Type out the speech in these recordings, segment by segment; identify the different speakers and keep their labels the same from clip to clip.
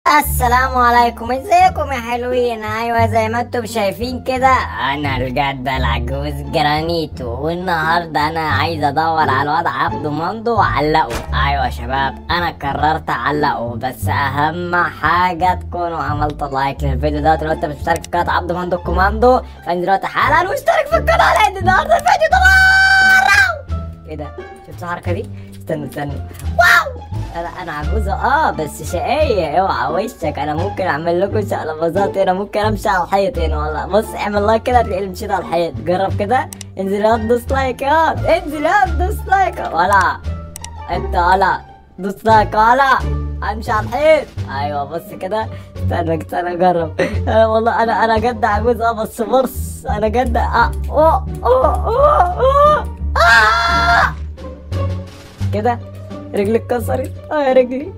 Speaker 1: السلام عليكم، ازيكم يا حلوين؟ ايوه زي ما انتم شايفين كده انا الجد العجوز جرانيتو، والنهارده انا عايز ادور على الواد عبده مندو واعلقه. ايوه يا شباب انا قررت اعلقه، بس اهم حاجه تكونوا عملتوا لايك للفيديو دوت. لو انت مش مشترك في قناه عبده مندو كوماندو فانت دلوقتي حالا واشترك في القناه لان النهارده الفيديو طبعا. ايه ده؟ شفت الحركه دي؟ استنى واو، انا عجوزه بس شقيه. اوعى وشك، انا ممكن اعمل لكم شقلباظات هنا، ممكن امشي على الحيط هنا والله. بص اعمل لايك كده تلاقيني مشيت على الحيط. جرب كده، انزل يا دوس لايك، انزل يا دوس لايك ولا انت ولا دوس لايك ولا امشي على الحيط. ايوه بص كده، استنى اجرب. والله انا جد عجوز بس بص انا جد كده. رجلي اتكسرت يا رجلي،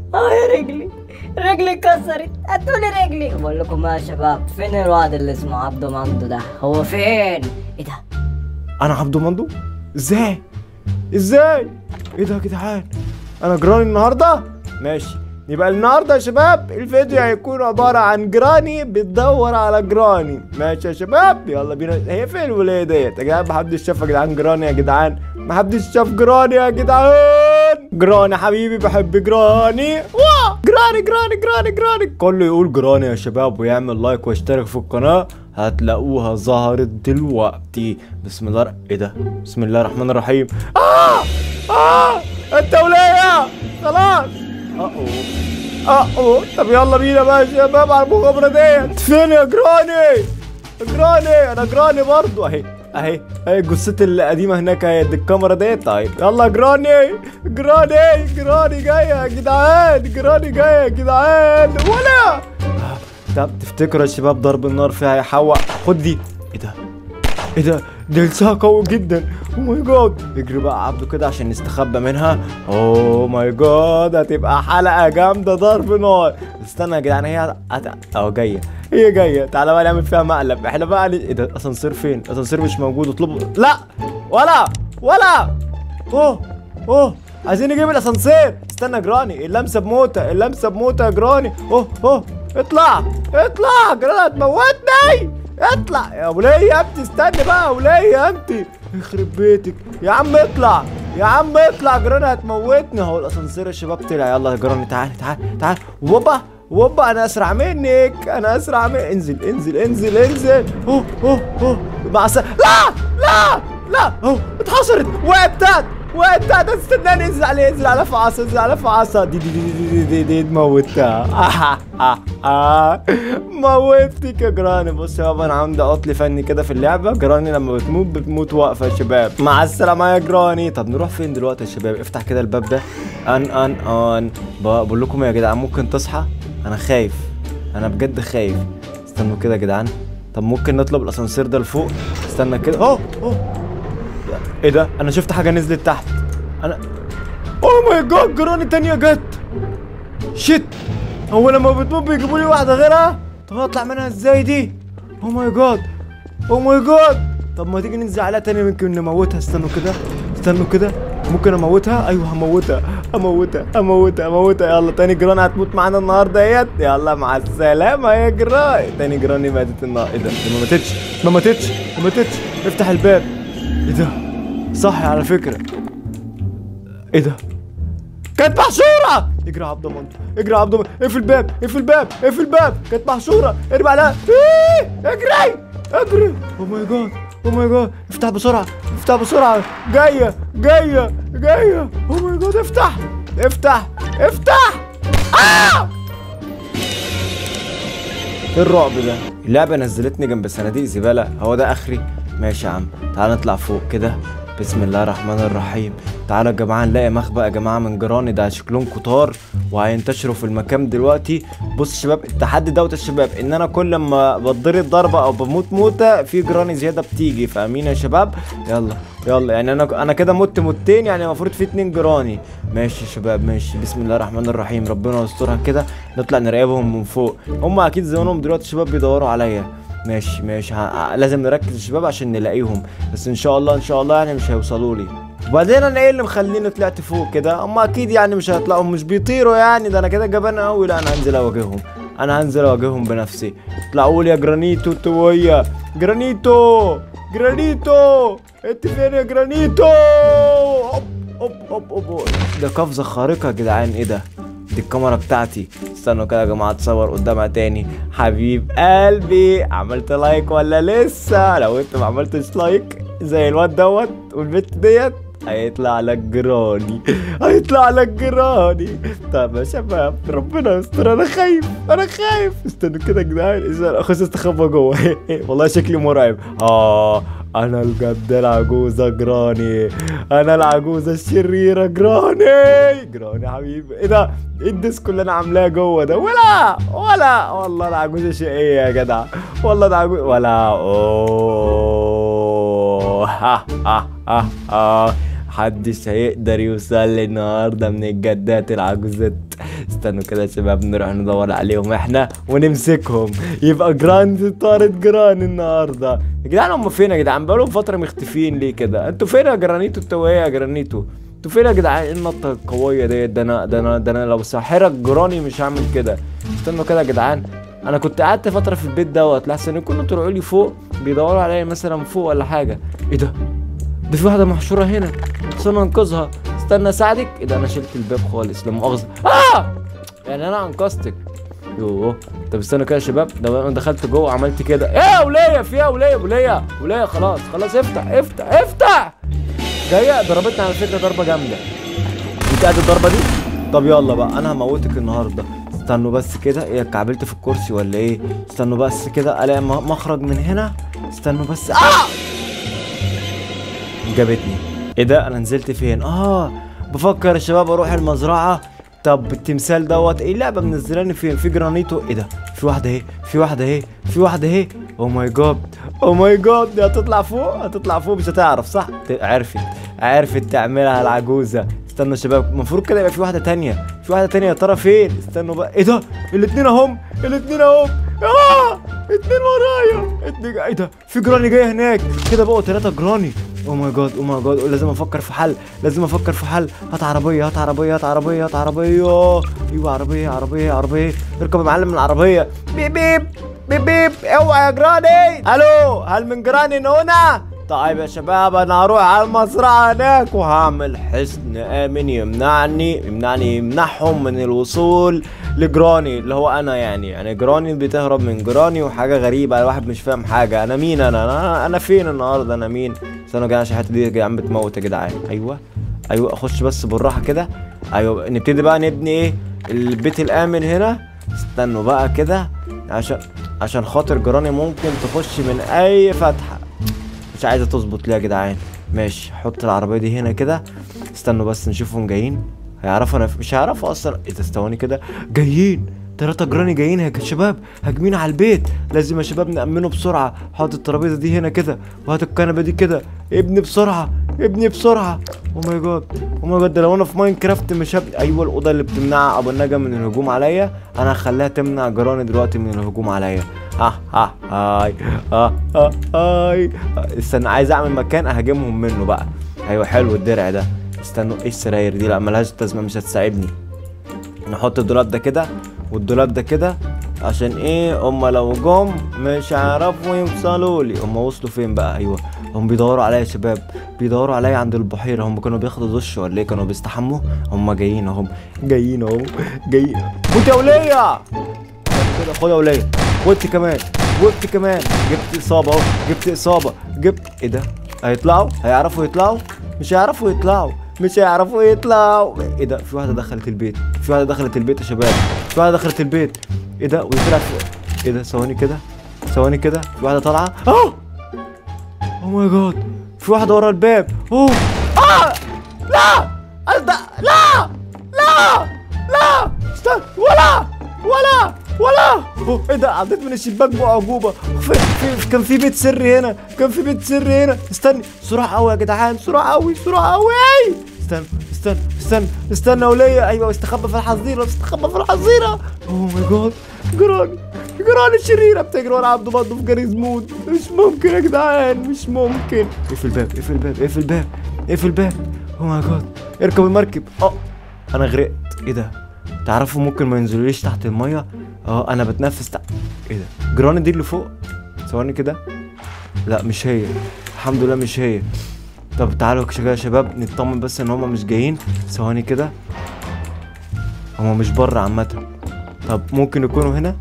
Speaker 1: رجلي اتكسرت. هاتولي رجلي. بقول لكم يا شباب، فين الواد اللي اسمه عبده مندو ده؟ هو فين؟ ايه ده؟
Speaker 2: انا عبده مندو؟ ازاي؟ ايه ده يا جدعان؟ انا جراني النهارده؟ ماشي، يبقى النهارده يا شباب الفيديو هيكون عباره عن جراني بتدور على جراني. ماشي يا شباب، يلا بينا. هي فين الولايه ديت يا جدعان؟ محدش شاف يا جدعان جراني يا جدعان، محدش شاف جراني يا جدعان. جراني حبيبي، بحب جراني. واه جراني كله يقول جراني يا شباب ويعمل لايك ويشترك في القناه، هتلاقوها ظهرت دلوقتي. بسم الله. ايه ده؟ بسم الله الرحمن الرحيم. انت وليا خلاص. طب يلا بينا بقى يا شباب على المغامره ديت. فين يا جراني؟ انا جراني برضو. اهي جثتي القديمه هناك اهي، الكاميرا ديت. طيب يلا جراني جايه يا جدعان. ولا طب تفتكروا يا شباب ضرب النار فيها هيحوق؟ خد دي. ايه ده؟ دي لسها قوي جدا. او ماي جاد. اجري بقى عبده كده عشان نستخبى منها. اوه ماي جاد، هتبقى حلقه جامده ضرب نار. استنى يا جدعان، هي جايه. تعالى بقى نعمل فيها مقلب. احنا بقى ايه ده؟ الاسانسير فين؟ الاسانسير مش موجود. اطلبه. لا ولا اوه عايزين نجيب الاسانسير. استنى يا جراني، اللمسه بموته يا جراني. اطلع جراني هتموتني. اطلع يا وليه انت. استني بقى يا وليه انت، يخرب بيتك يا عم. اطلع جراني هتموتني. اهو الاسانسير يا شباب طلع. يلا يا جراني تعال. وبا انا اسرع منك. انزل. مع لا اتحصرت. وقعت تحت. استناني. انزل على فعصة. دي موتها. موتك يا جراني. بص يا بابا، انا عندي عطل فني كده في اللعبه. جراني لما بتموت واقفه يا شباب. مع السلامه يا جراني. طب نروح فين دلوقتي يا شباب؟ افتح كده الباب ده. بقول لكم يا جدعان، ممكن تصحى؟ انا خايف، انا بجد خايف. استنوا كده يا جدعان. طب ممكن نطلب الاسانسير ده لفوق. استنى كده. ايه ده؟ انا شفت حاجه نزلت تحت. اوه ماي جاد، جراني تانية جت. شيت، هو لما بتموت بيجيبوا لي واحده غيرها؟ طب اطلع منها ازاي دي؟ اوه ماي جاد. طب ما تيجي ننزل عليها تاني، ممكن نموتها. استنوا كده. ممكن اموتها. ايوه هموتها. يلا تاني جراني هتموت معانا النهارده اهيت. يلا مع السلامه يا جراني. تاني جراني ماتت النهارده. ايه ده؟ ما ماتتش. افتح الباب. ايه ده؟ صح على فكره. ايه ده؟ كانت محشوره. اجري يا عبده مندو. اقفل الباب. كانت محشوره. ارمي عليها. اجري. اوه ماي جاد. افتح بسرعه. جايه. اوه ماي جاد. افتح. ايه الرعب ده؟ اللعبه نزلتني جنب صناديق زباله. هو ده اخري؟ ماشي يا عم، تعال نطلع فوق كده. بسم الله الرحمن الرحيم. تعالوا يا جماعه نلاقي مخبأ يا جماعه من جراني. ده شكلهم كتار وهينتشروا في المكان دلوقتي. بص يا شباب، التحدي دوت يا شباب ان انا كل ما بتضرب ضربه او بموت موته في جراني زياده بتيجي. فاهمين يا شباب؟ يلا يعني انا كده موتين، يعني المفروض في 2 جراني. ماشي يا شباب ماشي. بسم الله الرحمن الرحيم. ربنا يسترها كده. نطلع نراقبهم من فوق. هم اكيد زمانهم دلوقتي الشباب بيدوروا عليا. ماشي لازم نركز يا شباب عشان نلاقيهم. بس ان شاء الله يعني مش هيوصلوا لي. وبعدين انا ايه اللي مخليني طلعت فوق كده؟ اما اكيد يعني مش هيطلعوا، مش بيطيروا يعني، ده انا كده جبان قوي. لا انا هنزل اواجههم، انا هنزل اواجههم بنفسي. اطلعوا لي يا جرانيتو انت وهي. جرانيتو، جرانيتو انت فين يا جرانيتو؟ اوب اوب اوب اوب. ده قفزه خارقه يا جدعان. ايه ده؟ دي الكاميرا بتاعتي. استنوا كده يا جماعه اتصور قدامها تاني. حبيب قلبي، عملت لايك ولا لسه؟ لو انت ما عملتش لايك زي الواد دوت والبت ديت هيطلع لك جراني، هيطلع لك جراني. طب يا شباب ربنا يستر، انا خايف، انا خايف. استنوا كده يا جدعان، اخش استخبى جوه. والله شكلي مرعب. انا الجد العجوزه جراني، انا العجوزه الشريره جراني. جراني حبيبي. ايه ده؟ ايه الديسكو اللي انا عاملاه جوه ده؟ ولا والله العجوزه شقيه يا جدع، والله ده عجوزه ولا. اوه محدش هيقدر يوصل لي النهارده من الجدات العجوزات. استنوا كده يا شباب نروح ندور عليهم احنا ونمسكهم، يبقى جراند طارت جران النهارده. يا جدعان هم فين يا جدعان؟ بقالهم فتره مختفيين ليه كده؟ انتوا فين يا جرانيتو؟ انتوا ايه يا جرانيتو؟ انتوا فين يا جدعان؟ ايه النطه القويه ديت؟ ده انا لو ساحرك جراني مش هعمل كده. استنوا كده يا جدعان، انا كنت قعدت فتره في البيت دوت لحسن يكونوا طلعوا لي فوق بيدوروا عليا مثلا فوق ولا حاجه. ايه ده؟ ده في واحده محشوره هنا، استنى انقذها. استنى اساعدك. ايه ده؟ انا شلت الباب خالص لا مؤاخذه. يعني انا انقذتك. يوه. طب استنى كده يا شباب، ده انا دخلت جوه عملت كده. ايه يا وليه؟ في ايه يا وليه؟ وليه خلاص افتح. جايه ضربتني على فكره ضربه جامده. انت قاعد الضربه دي؟ طب يلا بقى انا هموتك النهارده. استنوا بس كده، ايه اتكعبلت في الكرسي ولا ايه؟ استنوا بس كده الاقي مخرج من هنا. استنوا بس. جابتني. ايه ده؟ انا نزلت فين؟ بفكر يا شباب اروح المزرعه. طب التمثال دوت ايه اللعبه منزلاني فين؟ في جرانيتو. ايه ده؟ في واحده اهي. او ماي جاد دي هتطلع فوق مش هتعرف صح؟ عرفت تعملها العجوزه. استنوا يا شباب، المفروض كده يبقى في واحده تانية يا ترى فين؟ استنوا بقى. ايه ده؟ الاتنين اهم. اتنين ورايا. ايه ده؟ في جراني جايه هناك كده، بقوا 3 جراني. او ماي جاد لازم افكر في حل. هات عربيه. ايوه عربيه. اركب يا معلم من العربيه. بيب. اوعى يا جراني. الو، هل من جراني هنا؟ طيب يا شباب انا هروح على المزرعه هناك وهعمل حصن امن يمنعهم من الوصول لجراني اللي هو انا. يعني جراني بتهرب من جراني وحاجه غريبه، الواحد مش فاهم حاجه. انا مين؟ انا فين النهارده؟ انا مين؟ استنوا يا جدعان عشان الحته دي يا جدعان بتموت يا جدعان. ايوه اخش بس بالراحه كده. ايوه نبتدي بقى نبني ايه البيت الامن هنا. استنوا بقى كده عشان خاطر جراني ممكن تخش من اي فتحه. مش عايزه تظبط ليه يا جدعان؟ ماشي، حط العربيه دي هنا كده. استنوا بس نشوفهم جايين. هيعرفوا؟ انا مش هيعرفوا اصلا. ايه ده؟ استواني كده، جايين 3 جراني جايين يا شباب، هاجمين على البيت. لازم يا شباب نأمنه بسرعه. حط الترابيزه دي هنا كده وهات الكنبه دي كده. ابني بسرعه. او ماي جاد ده لو انا في ماينكرافت مش هبني. ايوه الاوضه اللي بتمنع ابو النجا من الهجوم عليا انا هخليها تمنع جراني دلوقتي من الهجوم عليا. هاي استنى، عايز اعمل مكان اهاجمهم منه بقى. ايوه حلو الدرع ده. استنوا، ايه السراير دي؟ لا ملهاش لازمه، مش هتساعدني. نحط الدولاب ده كده والدولاب ده كده عشان ايه؟ هما لو جم مش هيعرفوا يوصلوا لي. هما وصلوا فين بقى؟ ايوه هم بيدوروا عليا يا شباب، بيدوروا عليا عند البحيره. هم كانوا بياخدوا دش ولا ايه؟ كانوا بيستحموا. هم جايين اهو. موت يا وليه كده. خد يا وليه. وانت كمان. جبت اصابه اهو. ايه ده؟ هيطلعوا؟ هيعرفوا يطلعوا؟ مش هيعرفوا يطلعوا. ايه ده؟ في واحده دخلت البيت يا شباب. ايه ده؟ وطلعت ايه ده؟ ثواني كده. في واحده طالعه. او ماي جاد، في واحده ورا الباب. لا استنى. ولا ايه ده؟ عديت من الشباك بأعجوبة. كان في بيت سري هنا. استني بسرعة قوي يا جدعان، بسرعة قوي. استنى يا ولية. ايوه استخبى في الحظيرة. اوه ماي جاد، جراني الشريرة بتجري ورا عبده برضه في جريز مود. مش ممكن يا جدعان، مش ممكن. اقفل الباب. او ماي جاد، اركب المركب. انا غرقت. ايه ده؟ تعرفوا ممكن ما ينزلوليش تحت الميه. انا بتنفس ايه ده؟ جراني دي اللي فوق. ثواني كده. لا مش هي، الحمد لله مش هي. طب تعالوا كده يا شباب نطمن بس ان هما مش جايين. ثواني كده. هما مش بره عامة. طب ممكن يكونوا هنا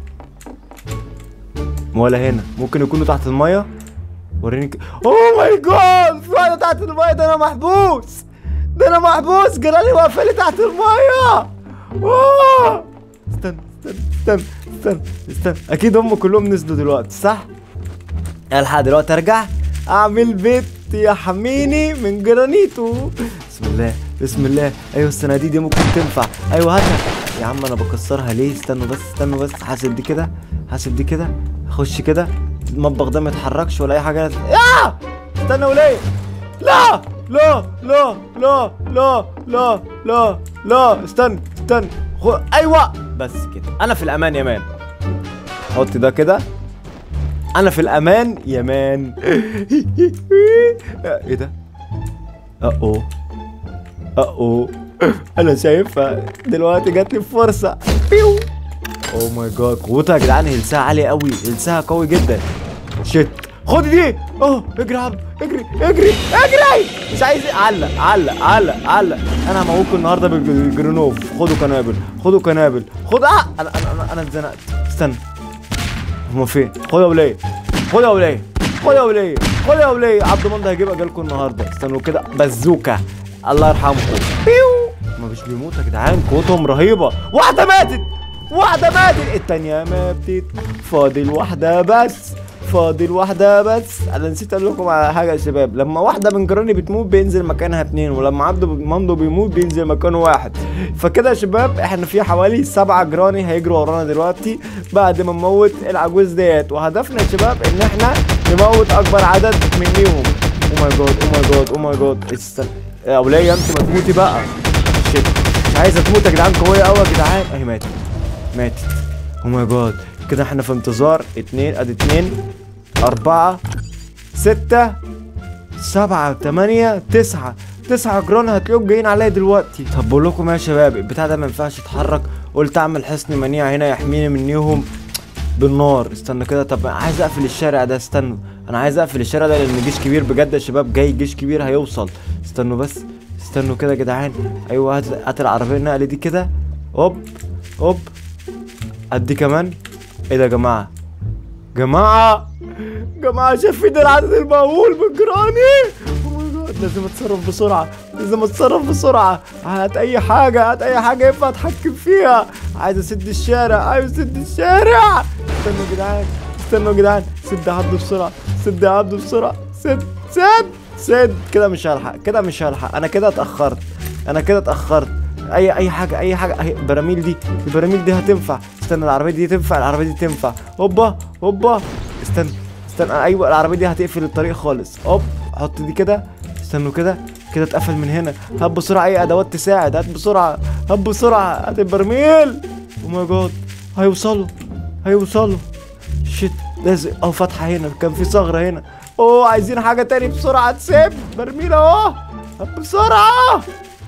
Speaker 2: ولا هنا؟ ممكن يكونوا تحت المية. وريني اوه ماي جاد، في واحدة تحت المية. ده انا محبوس، ده انا محبوس. جرالي واقفة لي تحت المية. استنى استنى استنى استنى استنى، اكيد هم كلهم نزلوا دلوقتي صح؟ الحق دلوقتي ارجع اعمل بيت يحميني من جرانيتو. بسم الله بسم الله. ايوه الصناديق دي ممكن تنفع. ايوه هاتها يا عم. انا بكسرها ليه؟ استنوا بس استنوا بس. حاسب دي كده، حاسب دي كده. اخش كده. المطبخ ده ما يتحركش ولا اي حاجه. استنى وليه؟ لا لا لا لا لا لا لا لا. استنى استنى. ايوه بس كده انا في الامان يا مان. حط ده كده. انا في الامان يا مان. ايه ده؟ انا شايفها دلوقتي. جات لي فرصه. بيو. اوه ماي جاد، قوتها يا جدعان. هلسها عاليه قوي، هلسها قوي جدا. شيت. خد دي. اجري يا عم، اجري اجري اجري. مش عايز. علق علق علق علق. انا هموتكم النهارده بالجرنوف. خدوا قنابل، خدوا قنابل، خد. انا اتزنقت. استنى، هما فين؟ خد يا وليه، خد يا وليه، خد يا وليه، خد يا وليه. عبد المنعم هيجيب اجالكم النهارده. استنوا كده. بازوكا الله يرحمكم. بيو. هما مش بيموتوا يا جدعان، قوتهم رهيبه. واحده ماتت، واحده ماتت. التانيه ماتت. فاضل واحده بس، فاضل واحدة بس. انا نسيت اقول لكم على حاجة يا شباب. لما واحدة من جيراني بتموت بينزل مكانها 2، ولما عبد المنعم بيموت بينزل مكانه 1. فكده يا شباب احنا في حوالي 7 جيراني هيجروا ورانا دلوقتي بعد ما نموت العجوز ديت. وهدفنا يا شباب ان احنا نموت اكبر عدد منهم. او ماي جاد او ماي جاد او ماي جاد. استنى يا وليه انت ما تموتي بقى. شيت، مش عايزة تموت يا جدعان. قوية قوي يا جدعان. اهي ماتت، ماتت. او ماي جاد. كده احنا في انتظار 2. ادي 2 4 6 7 8 9 جيران هتلاقيهم جايين عليا دلوقتي. طب بقول لكم يا شباب البتاع ده ما ينفعش يتحرك. قلت اعمل حصن منيع هنا يحميني منيهم بالنار. استنى كده. طب عايز اقفل الشارع ده. استنوا، انا عايز اقفل الشارع ده لان جيش كبير بجد يا شباب جاي. جيش كبير هيوصل. استنوا بس، استنوا كده يا جدعان. ايوه هات العربيه النقل دي كده. هوب هوب. ادي كمان. ايه ده يا جماعه؟ جماعه شايفين العدد المهول من جيراني؟ او ماي جاد، لازم اتصرف بسرعه، لازم اتصرف بسرعه. هات اي حاجه، هات اي حاجه ينفع اتحكم فيها. عايز اسد الشارع، عايز اسد الشارع. استنوا يا جدعان، استنوا يا جدعان. سد يا عبده بسرعه، سد يا عبده بسرعه. سد سد سد. كده مش هلحق، كده مش هلحق. انا كده اتاخرت، انا كده اتاخرت. اي حاجه، اي حاجه. اهي البراميل دي، البراميل دي هتنفع. استنى العربيه دي تنفع، العربيه دي تنفع. هوبا هوبا. استنى استنى. ايوه العربيه دي هتقفل الطريق خالص. هوب. حط دي كده. استنوا كده، كده اتقفل من هنا. هات بسرعه اي ادوات تساعد. هات بسرعه، هات بسرعه. هات البرميل. او ماي جاد، هيوصلوا، هيوصلوا. شيت، لازم. فتحه هنا، كان في ثغره هنا. عايزين حاجه تاني بسرعه تسيب برميل اهو. هات بسرعه.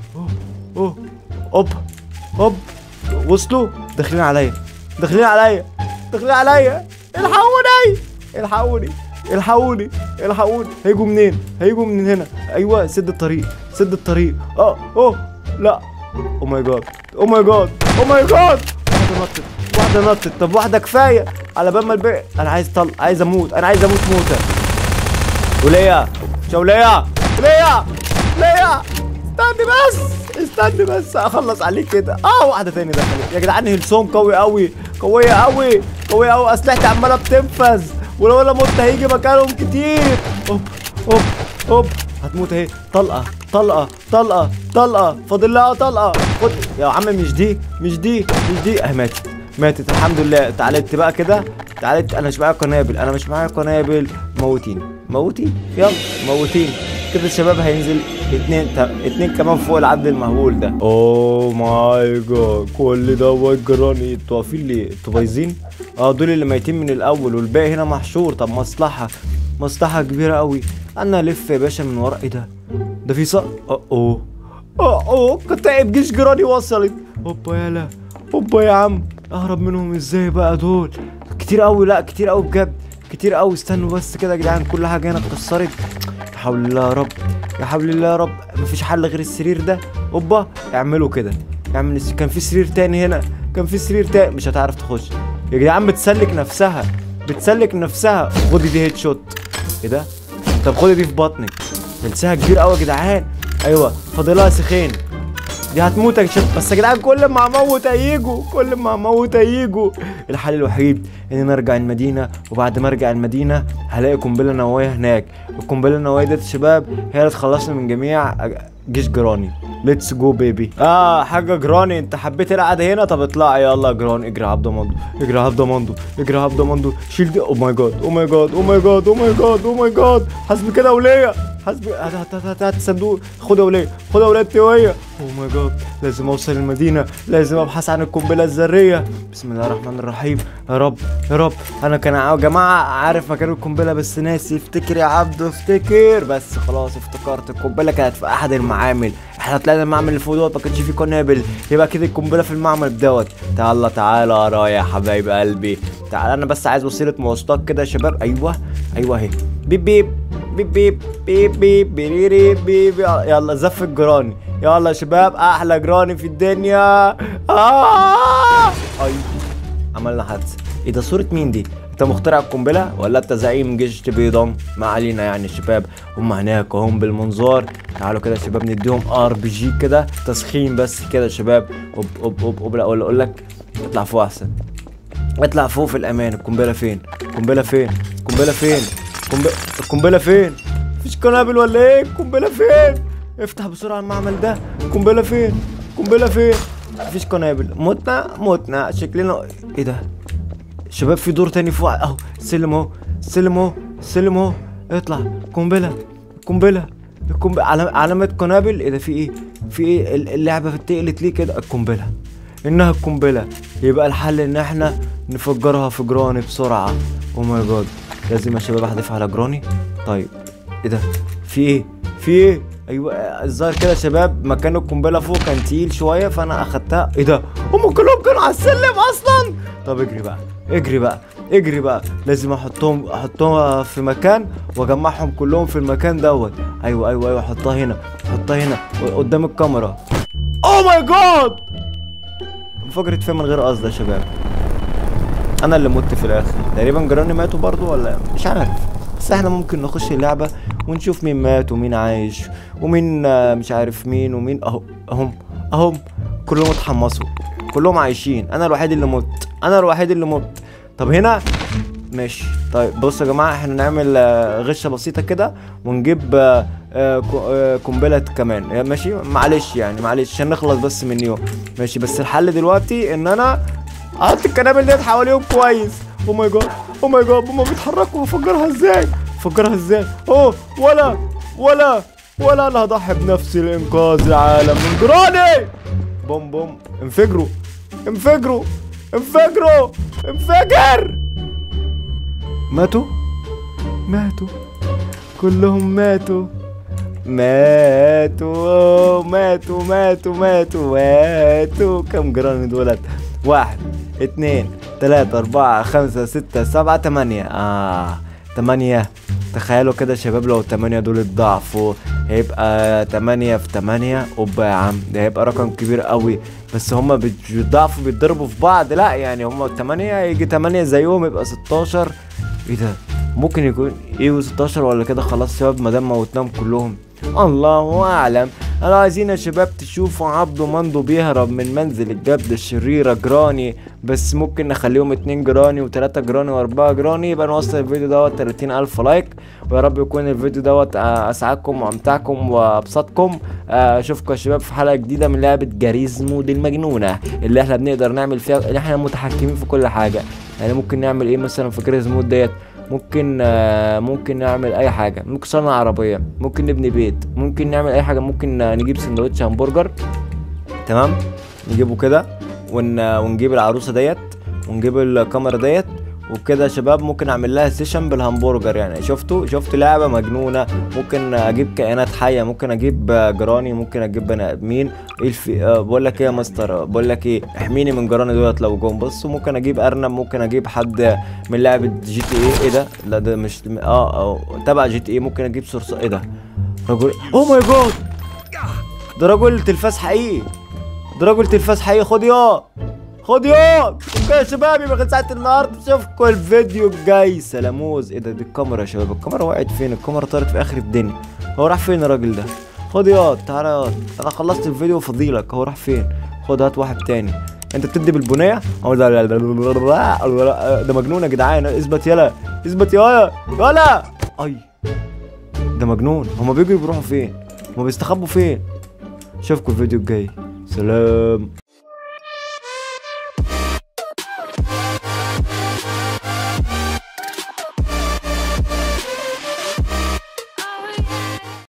Speaker 2: اوب اوب. وصلوا. داخلين عليا، داخلين عليا، داخلين عليا. الحقوني، الحقوني، الحقوني، الحقوني. هيجوا منين؟ هيجوا من هنا. ايوه سد الطريق، سد الطريق. لا. او ماي جاد، او ماي جاد، او ماي جاد. واحده نطت، واحده نطت. طب واحده كفايه على بال ما الباقي. انا عايز عايز اموت، انا عايز اموت موته. وليا شوليا، ليا ليا. استني بس، استني بس اخلص عليك كده. واحده تاني دخلت يا جدعان. هيلسون قوي قوي، قويه قوي، قويه قوي. اسلحتي عماله بتنفذ، ولو انا مت هيجي مكانهم كتير. اوب اوب اوب. هتموت اهي. طلقه طلقه طلقه طلقه. فاضل لها طلقه. خد يا عم. مش دي، مش دي، مش دي. ماتت، ماتت الحمد لله. تعالت بقى كده، تعالت. انا مش معايا قنابل، انا مش معايا قنابل. موتين، موتين، يلا موتين. كده الشباب هينزل 2 كمان فوق العبد المهول ده. اوه ماي جاد، كل دوت جيراني. انتوا واقفين ليه؟ انتوا بايظين؟ دول اللي ميتين من الاول والباقي هنا محشور. طب مصلحه، مصلحه كبيره قوي. انا الف يا باشا من ورا. ايه ده؟ ده في اوه كتائب جيش جيراني وصلت. اوبا يالا، اوبا يا عم، اهرب منهم ازاي بقى دول؟ كتير قوي، لا كتير قوي بجد، كتير قوي. استنوا بس كده يا جدعان، كل حاجه هنا اتكسرت. يا حول الله يا رب، يا حول الله يا رب. مفيش حل غير السرير ده. اوبا اعملوا كده، كان في سرير تاني هنا، كان في سرير تاني. مش هتعرف تخش يا جدعان، بتسلك نفسها، بتسلك نفسها. خدي دي هيد شوت. ايه ده؟ طب خدي دي في بطنك. لسها كبير قوي يا جدعان. ايوه فاضلها سخين، دي هتموت يا شباب. بس يا جدعان كل ما اموت هيجوا، كل ما اموت هيجوا. الحل الوحيد ان انا ارجع المدينه، وبعد ما ارجع المدينه هلاقي قنبله نوويه هناك. القنبله النوويه دي يا شباب هي اللي تخلصنا من جميع جيش جراني. ليتس جو بيبي. حاجه جراني، انت حبيت القعده هنا؟ طب اطلعي يلا يا جراني. اجري يا عبد مندو، اجري يا عبد مندو، اجري يا عبد مندو. شيل دي. او ماي جاد، او ماي جاد، او ماي جاد، او ماي جاد، او ماي جاد. حسبي كده وليا، حسبي. هات الصندوق. خدها وليا، خدها وليا التويه. او ماي جاد، لازم اوصل المدينه، لازم ابحث عن القنبله الذريه. بسم الله الرحمن الرحيم. يا رب يا رب. انا كان يا جماعه عارف مكان القنبله بس ناسي. افتكر يا عبد افتكر. بس خلاص افتكرت، القنبله كانت في احد المعامل. احنا طلعنا المعمل اللي فوق دوت ما كانش فيه قنابل، يبقى كده القنبله في المعمل دوت. تعالى تعالى ورايا يا حبايب قلبي، تعالى. انا بس عايز وسيله مواصلات كده يا شباب. ايوه ايوه اهي. بيب بيب بيب بيب بيب بيب بيريري بيب. يلا زف الجراني، يلا يا شباب، احلى جراني في الدنيا. اي عملنا حادثه. ايه ده؟ صوره مين دي؟ انت مخترع القنبله ولا انت زعيم جيش بيضم؟ ما علينا يعني يا شباب. هم هناك اهم بالمنظار. تعالوا كده يا شباب نديهم RPG كده تسخين بس كده يا شباب. اوب اوب اوب اوب. لا اقول لك اطلع فوق احسن، اطلع فوق في الامان. القنبله فين؟ القنبله فين؟ القنبله فين؟ القنبله فين؟ مفيش قنابل ولا ايه؟ القنبله فين؟ افتح بسرعه المعمل ده. القنبله فين؟ القنبله فين؟ مفيش قنابل. متنا شكلنا. ايه ده شباب؟ في دور تاني فوق اهو. السلم اهو، السلم اهو، السلم اهو. اطلع. قنبله، قنبله، علامه قنابل. ايه ده؟ في ايه؟ في ايه؟ اللعبه اتقلت ليه كده؟ القنبله، انها القنبله. يبقى الحل ان احنا نفجرها في جراني بسرعه. او ماي جاد، لازم يا شباب احذف على جراني. طيب ايه ده؟ في ايه؟ في ايه؟ ايوه الظاهر كده يا شباب مكان القنبله فوق كان تقيل شويه فانا اخدتها. ايه ده؟ هم كلهم كانوا على السلم اصلا. طب اجري بقى، اجري بقى، اجري بقى. لازم احطهم في مكان واجمعهم كلهم في المكان دوت. ايوه ايوه ايوه. احطها هنا، احطها هنا قدام الكاميرا. او ماي جاد، انفجرت فين من غير قصد يا شباب؟ انا اللي مت في الاخر تقريبا. جيراني ماتوا برضو ولا مش عارف. بس احنا ممكن نخش اللعبه ونشوف مين مات ومين عايش ومين مش عارف مين ومين. اهم كلهم اتحمصوا، كلهم عايشين. انا الوحيد اللي مت، انا الوحيد اللي مت. طب هنا ماشي. طيب بصوا يا جماعه، احنا نعمل غشه بسيطه كده ونجيب قنبله كمان. ماشي معلش يعني، معلش عشان نخلص بس من يوم. ماشي بس الحل دلوقتي ان انا احط القنابل ديت حواليهم كويس. او ماي جاد، او ماي جاد، هما بيتحركوا. هفجرها ازاي؟ هفجرها ازاي؟ ولا انا هضحي بنفسي لانقاذ العالم من جراني. بوم بوم. انفجروا انفجروا انفجروا انفجر. ماتوا كلهم ماتوا. كم جراني دولت؟ 1 2 3 4 5 6 7 8. 8. تخيلوا كده يا شباب لو 8 دول اتضاعفوا هيبقى 8 في 8. اوبا يا عم، ده هيبقى رقم كبير قوي. بس هما بيتضاعفوا بيتضربوا في بعض. لا يعني هما 8 يجي 8 زيهم يبقى 16. ايه ده؟ ممكن يكون ايه 16 ولا كده؟ خلاص شباب ما دام موتناهم كلهم الله اعلم. انا عايزين يا شباب تشوفوا عبده مندو بيهرب من منزل الجبدة الشريرة جراني. بس ممكن نخليهم 2 جراني و3 جراني و4 جراني. يبقى نوصل الفيديو دوت 30,000 لايك. ويا رب يكون الفيديو دوت اسعدكم وامتعكم وابسطكم. اشوفكم يا شباب في حلقة جديدة من لعبة جاريز مود المجنونة، اللي احنا بنقدر نعمل فيها، اللي احنا متحكمين في كل حاجة. يعني ممكن نعمل ايه مثلا في جاريز مود ديت؟ ممكن نعمل اي حاجه. ممكن نصنع عربيه، ممكن نبني بيت، ممكن نعمل اي حاجه. ممكن نجيب سندوتش همبرجر، تمام، نجيبه كده ونجيب العروسه ديت ونجيب الكاميرا ديت وكده يا شباب ممكن اعمل لها سيشن بالهمبرجر. يعني شفتوا لعبه مجنونه. ممكن اجيب كائنات حيه، ممكن اجيب جراني، ممكن اجيب بني ادمين. ايه بقول لك ايه يا مستر، بقول لك ايه، احميني من جراني دولت لو جم. بصوا ممكن اجيب ارنب، ممكن اجيب حد من لعبه جي تي ايه ده، لا ده مش تبع جي تي ايه. ممكن اجيب صرصار. ايه ده رجل، اوه ماي جاد، ده رجل تلفاز حقيقي، ده رجل تلفاز حقيقي. خد يا كده يا شباب. يبقى كانت ساعة النهارده، اشوفكم الفيديو الجاي. سلاموز. ايه ده، دي الكاميرا يا شباب، الكاميرا وقعت فين؟ الكاميرا طارت في اخر الدنيا. هو راح فين الراجل ده؟ خد تعالى انا خلصت الفيديو وفضيلك. هو راح فين؟ خد هات واحد تاني. انت بتدي بالبنيه؟ هو ده مجنون يا جدعان. اثبت يلا اي ده مجنون. هما بيجوا بيروحوا فين؟ هما بيستخبوا فين؟ اشوفكم الفيديو الجاي. سلام.